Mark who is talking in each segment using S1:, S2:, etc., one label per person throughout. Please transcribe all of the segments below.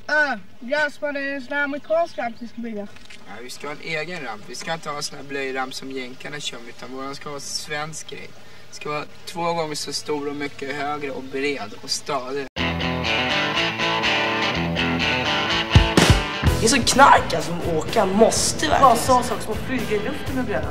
S1: Jasper, det är en sån här amerikansk ramp vi ska bygga.
S2: Ja, vi ska ha en egen ramp. Vi ska inte ha en sån här blöjramp som jänkarna kör, utan våran ska vara svensk grej. Det ska vara 2 gånger så stor och mycket högre och bred och stadig.
S3: Det är så knark som åka måste verkligen.
S1: Ja, sån sak som att flyga i luften med brädan.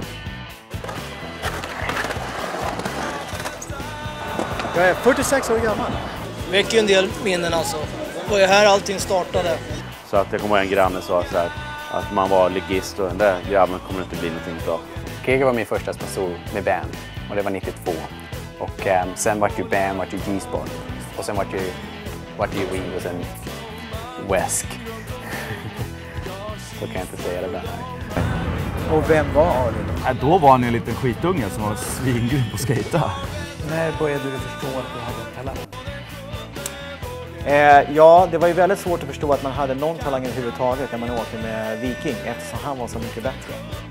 S4: Jag är 46 år gammal.
S3: Väcker en del minnen alltså. Och det här allting startade.
S5: Så att jag kommer ihåg en granne sa så här, att man var ligist och den där grabben kommer inte bli någonting bra.
S6: Kegel var min första sponsor med BAM och det var 92. Och sen var det ju BAM, var det ju G-Sport. Och sen var det ju Wing och sen Wesk. Så kan jag inte säga det där.
S4: Och vem var Ali då?
S7: Då var han en liten skitunge som var svingrym på skejta.
S4: När började du förstå att du hade en talang?
S8: Ja, det var ju väldigt svårt att förstå att man hade någon talang överhuvudtaget när man åkte med Viking, eftersom han var så mycket bättre.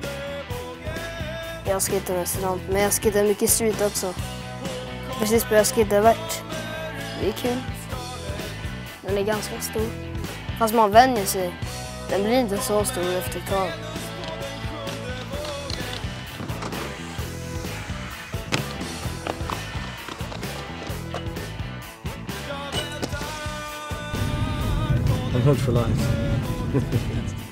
S9: Jag skejtar mest ramp, men jag skejtar mycket street också. Precis började skejta vart. Det är kul. Den är ganska stor. Fast man vänjer sig. Den blir inte så stor efter ett tag.
S4: I'm hooked for life.